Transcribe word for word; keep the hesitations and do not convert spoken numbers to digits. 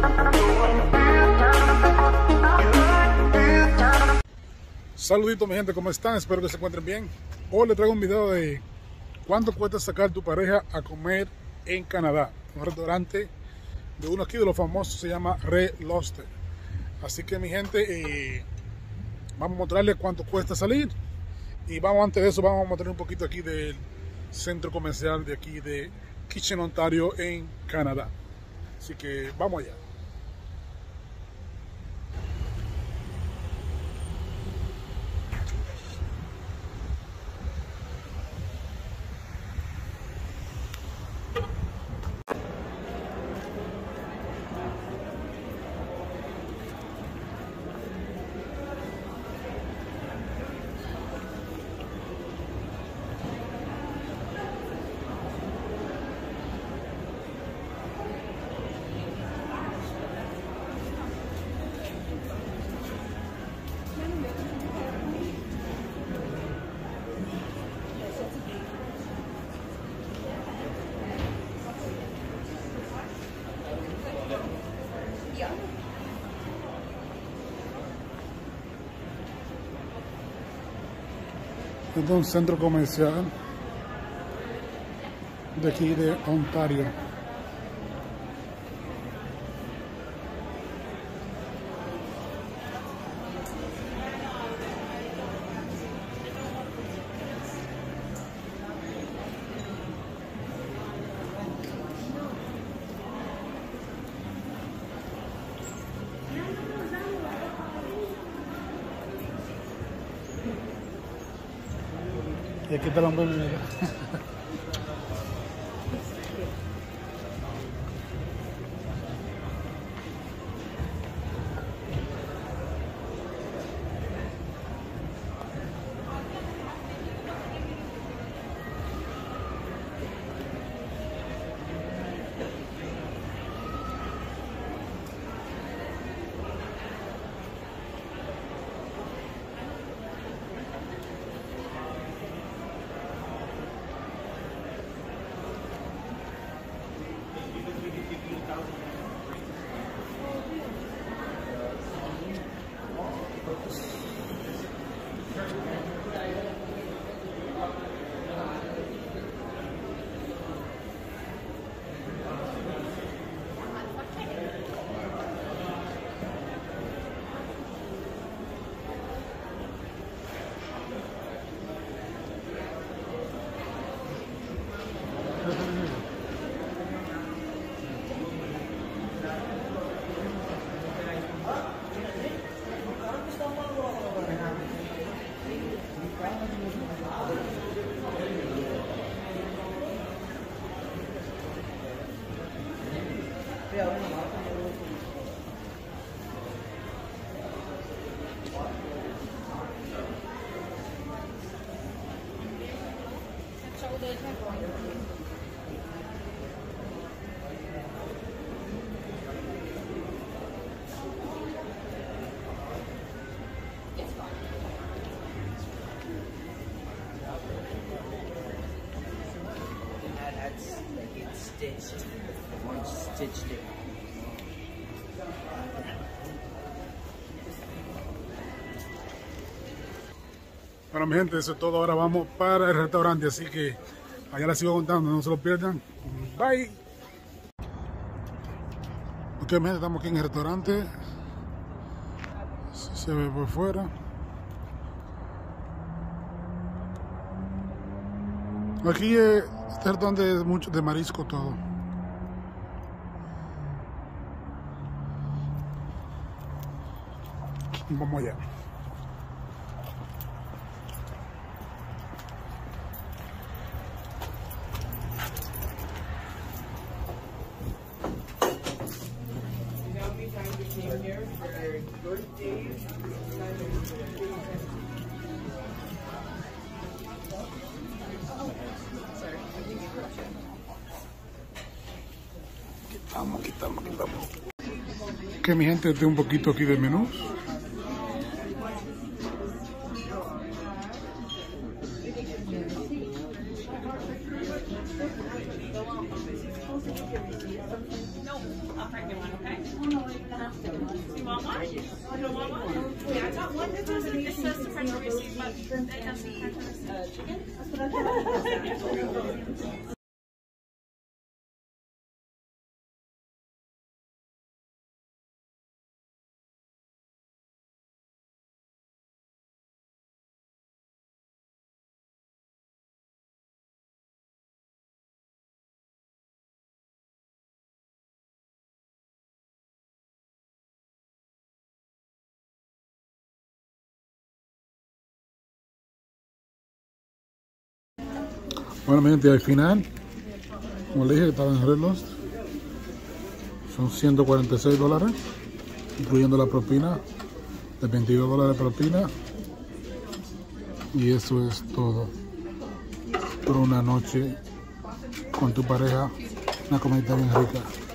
Saluditos mi gente, ¿cómo están? Espero que se encuentren bien. Hoy les traigo un video de cuánto cuesta sacar tu pareja a comer en Canadá. Un restaurante de uno aquí de los famosos se llama Red Lobster. Así que mi gente, eh, vamos a mostrarles cuánto cuesta salir. Y vamos, antes de eso, vamos a mostrar un poquito aquí del centro comercial de aquí de Kitchener, Ontario, en Canadá. Así que vamos allá. Este es un centro comercial de aquí de Ontario. Y aquí está la hamburguesa. Stitched. One stitched it. Bueno mi gente, eso es todo. Ahora vamos para el restaurante, así que allá les sigo contando, no se lo pierdan. Bye. Ok mi gente, estamos aquí en el restaurante. Se ve por fuera. Aquí eh, este restaurante es mucho de marisco todo. Vamos allá. Aquí estamos, aquí estamos, aquí estamos. Que mi gente, de un poquito aquí de menús. No, I'll print you one, okay? You want one? You don't want one? Yeah, I got one. It says, it says the print to receive, but it doesn't print to receive. Chicken? Bueno, mi gente, al final, como le dije que estaba en Red Lost, son ciento cuarenta y seis dólares, incluyendo la propina de veintidós dólares de propina. Y eso es todo por una noche con tu pareja, una comida bien rica.